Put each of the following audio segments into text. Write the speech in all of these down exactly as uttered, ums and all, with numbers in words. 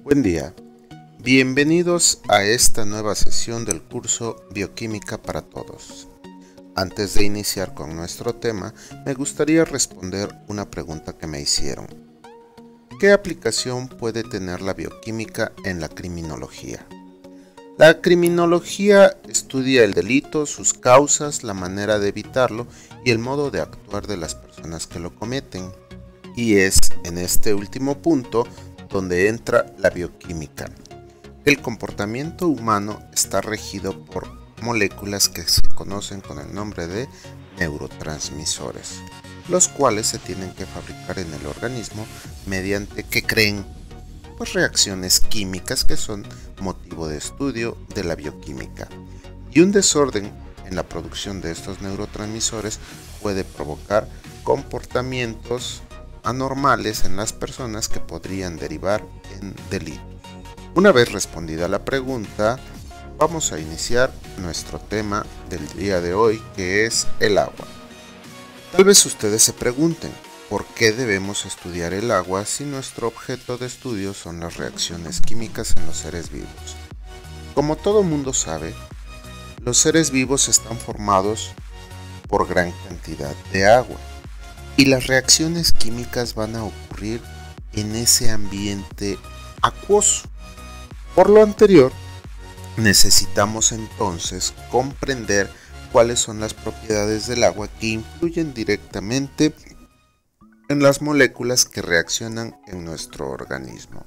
Buen día, bienvenidos a esta nueva sesión del curso Bioquímica para Todos. Antes de iniciar con nuestro tema, me gustaría responder una pregunta que me hicieron. ¿Qué aplicación puede tener la bioquímica en la criminología? La criminología estudia el delito, sus causas, la manera de evitarlo y el modo de actuar de las personas que lo cometen. Y es en este último punto donde entra la bioquímica. El comportamiento humano está regido por moléculas que se conocen con el nombre de neurotransmisores, los cuales se tienen que fabricar en el organismo mediante, ¿qué creen? Pues reacciones químicas que son motivo de estudio de la bioquímica. Y un desorden en la producción de estos neurotransmisores puede provocar comportamientos anormales en las personas que podrían derivar en delitos. Una vez respondida la pregunta, vamos a iniciar nuestro tema del día de hoy, que es el agua. Tal vez ustedes se pregunten, ¿por qué debemos estudiar el agua si nuestro objeto de estudio son las reacciones químicas en los seres vivos? Como todo mundo sabe, los seres vivos están formados por gran cantidad de agua. Y las reacciones químicas van a ocurrir en ese ambiente acuoso. Por lo anterior, necesitamos entonces comprender cuáles son las propiedades del agua que influyen directamente en las moléculas que reaccionan en nuestro organismo.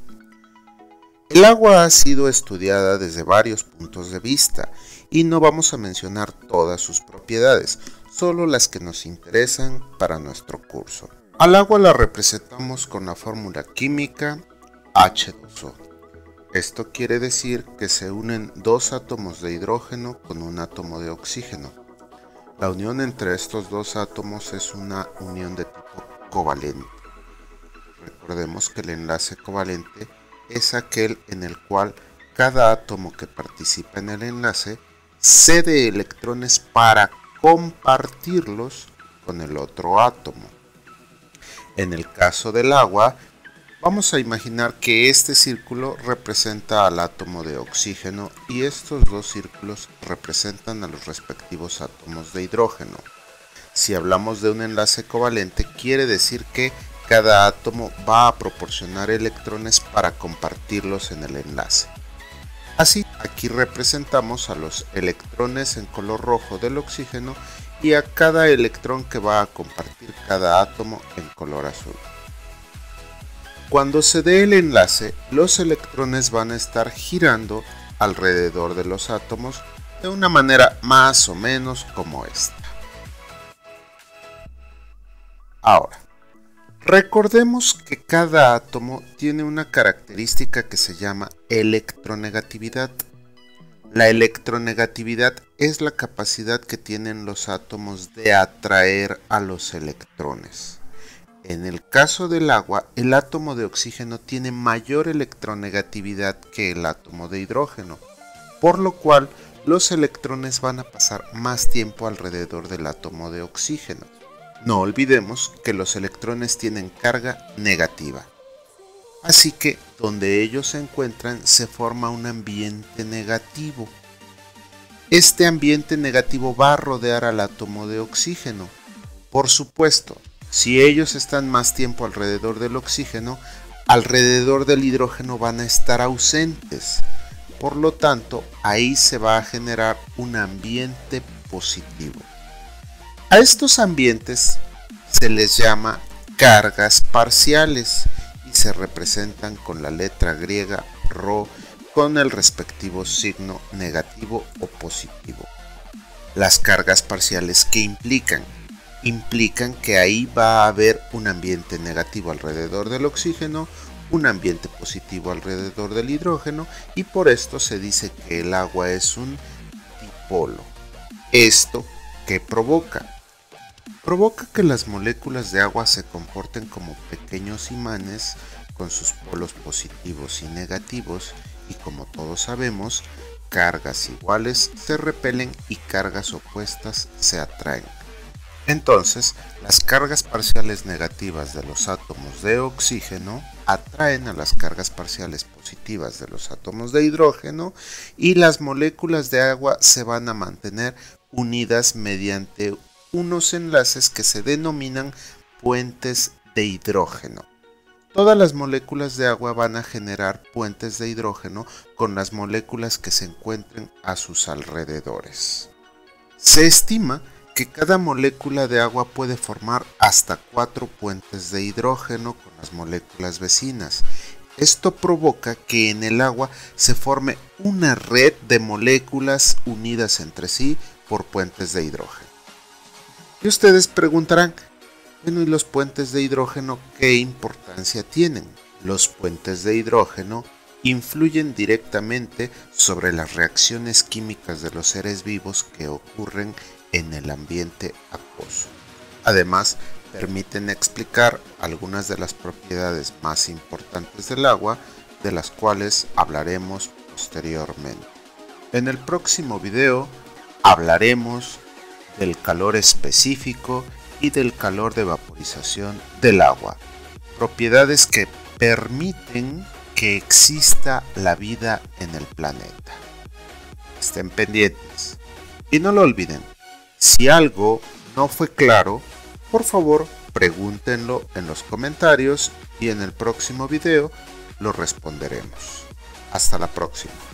El agua ha sido estudiada desde varios puntos de vista y no vamos a mencionar todas sus propiedades, solo las que nos interesan para nuestro curso. Al agua la representamos con la fórmula química H dos O. Esto quiere decir que se unen dos átomos de hidrógeno con un átomo de oxígeno. La unión entre estos dos átomos es una unión de tipo covalente. Recordemos que el enlace covalente es aquel en el cual cada átomo que participa en el enlace cede electrones para compartirlos con el otro átomo. En el caso del agua, vamos a imaginar que este círculo representa al átomo de oxígeno y estos dos círculos representan a los respectivos átomos de hidrógeno. Si hablamos de un enlace covalente, quiere decir que cada átomo va a proporcionar electrones para compartirlos en el enlace. Así, aquí representamos a los electrones en color rojo del oxígeno y a cada electrón que va a compartir cada átomo en color azul. Cuando se dé el enlace, los electrones van a estar girando alrededor de los átomos de una manera más o menos como esta. Ahora, recordemos que cada átomo tiene una característica que se llama electronegatividad. La electronegatividad es la capacidad que tienen los átomos de atraer a los electrones. En el caso del agua, el átomo de oxígeno tiene mayor electronegatividad que el átomo de hidrógeno, por lo cual los electrones van a pasar más tiempo alrededor del átomo de oxígeno. No olvidemos que los electrones tienen carga negativa. Así que donde ellos se encuentran se forma un ambiente negativo. Este ambiente negativo va a rodear al átomo de oxígeno. Por supuesto, si ellos están más tiempo alrededor del oxígeno, alrededor del hidrógeno van a estar ausentes. Por lo tanto, ahí se va a generar un ambiente positivo. A estos ambientes se les llama cargas parciales y se representan con la letra griega Rho con el respectivo signo negativo o positivo. Las cargas parciales, ¿qué implican? Implican que ahí va a haber un ambiente negativo alrededor del oxígeno, un ambiente positivo alrededor del hidrógeno y por esto se dice que el agua es un dipolo. ¿Esto qué provoca? Provoca que las moléculas de agua se comporten como pequeños imanes con sus polos positivos y negativos y como todos sabemos, cargas iguales se repelen y cargas opuestas se atraen. Entonces, las cargas parciales negativas de los átomos de oxígeno atraen atraen a las cargas parciales positivas de los átomos de hidrógeno y las moléculas de agua se van a mantener unidas mediante unos enlaces que se denominan puentes de hidrógeno. Todas las moléculas de agua van a generar puentes de hidrógeno con las moléculas que se encuentren a sus alrededores. Se estima que cada molécula de agua puede formar hasta cuatro puentes de hidrógeno con las moléculas vecinas. Esto provoca que en el agua se forme una red de moléculas unidas entre sí por puentes de hidrógeno. Y ustedes preguntarán, bueno, ¿y los puentes de hidrógeno qué importancia tienen? Los puentes de hidrógeno influyen directamente sobre las reacciones químicas de los seres vivos que ocurren en el ambiente acuoso. Además, permiten explicar algunas de las propiedades más importantes del agua, de las cuales hablaremos posteriormente. En el próximo video hablaremos del calor específico y del calor de vaporización del agua, propiedades que permiten que exista la vida en el planeta. Estén pendientes y no lo olviden, si algo no fue claro, por favor pregúntenlo en los comentarios y en el próximo video lo responderemos. Hasta la próxima.